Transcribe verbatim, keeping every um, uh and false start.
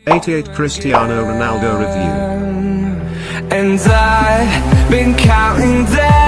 eighty-eight Cristiano Ronaldo review. And I've been counting down